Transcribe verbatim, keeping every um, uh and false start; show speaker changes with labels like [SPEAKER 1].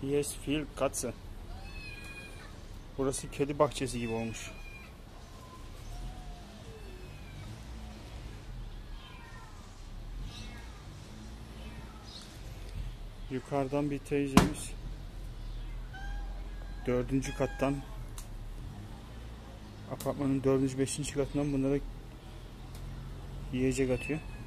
[SPEAKER 1] Yes, viel Katze. Burası kedi bahçesi gibi olmuş. Yukarıdan bir teyzemiz dördüncü kattan, apartmanın dördüncü beşinci katından bunlara yiyecek atıyor.